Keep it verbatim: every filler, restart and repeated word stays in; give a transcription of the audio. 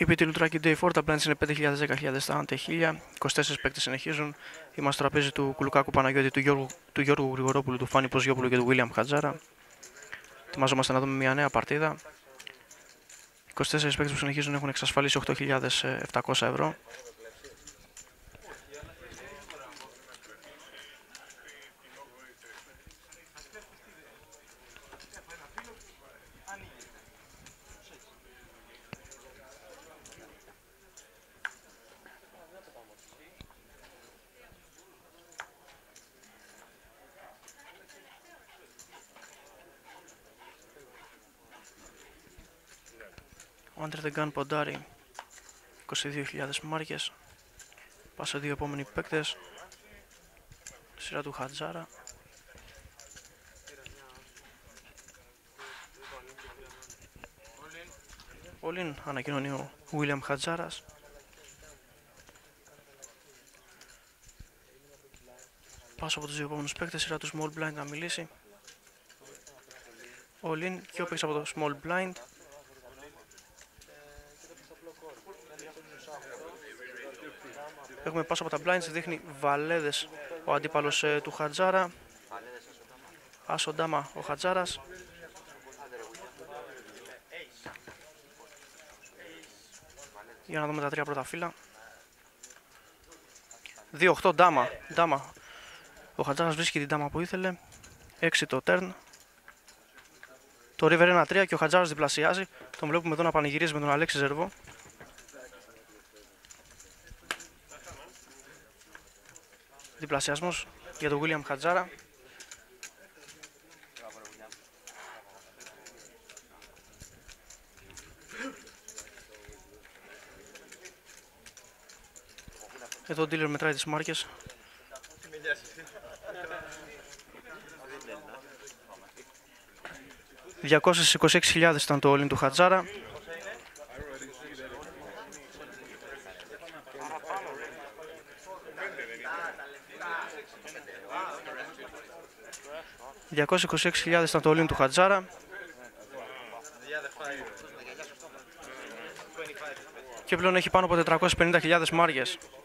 Η πι τι Ultra Q Day φορ, τα blinds είναι πέντε χιλιάδες, δέκα χιλιάδες, τριάντα χίλια. είκοσι τέσσερις παίκτες συνεχίζουν. Είμαστε στο τραπέζι του Κουλουκάκου Παναγιώτη, του Γιώργου, του Γιώργου Γρηγορόπουλου, του Φάνη Ποζιόπουλου και του Βίλιαμ Χατζάρα. Ετοιμαζόμαστε να δούμε μια νέα παρτίδα. είκοσι τέσσερις παίκτες που συνεχίζουν έχουν εξασφαλίσει οκτώ χιλιάδες επτακόσια ευρώ. Ο Under the Gun ποντάρει είκοσι δύο χιλιάδες μάρκες. Πάσε δύο επόμενοι παίκτες. Σειρά του Χατζάρα. Όλην ανακοινώνει ο Βίλιαμ Χατζάρας. Πάσο από τους δύο επόμενους παίκτες. Σειρά του Small Blind να μιλήσει. Όλην και ο παίκτης από το Small Blind. Έχουμε πάσο από τα blinds, δείχνει βαλέδες ο αντίπαλος ε, του Χατζάρα. Άσο ντάμα ο Χατζάρας. Για να δούμε τα τρία πρώτα φύλλα. δύο οκτώ ντάμα, ντάμα. Ο Χατζάρας βρίσκει την ντάμα που ήθελε. έξι το turn. Το river ένα τρία και ο Χατζάρας διπλασιάζει. Τον βλέπουμε εδώ να πανηγυρίζει με τον Αλέξη Ζερβό. Διπλασιασμός για τον Βίλιαμ Χατζάρα. Εδώ ο dealer μετράει τις μάρκες. διακόσιες είκοσι έξι χιλιάδες ήταν το all-in του Χατζάρα. διακόσιες είκοσι έξι χιλιάδες ήταν το all-in του Χατζάρα. Και πλέον έχει πάνω από τετρακόσιες πενήντα χιλιάδες μάρκες.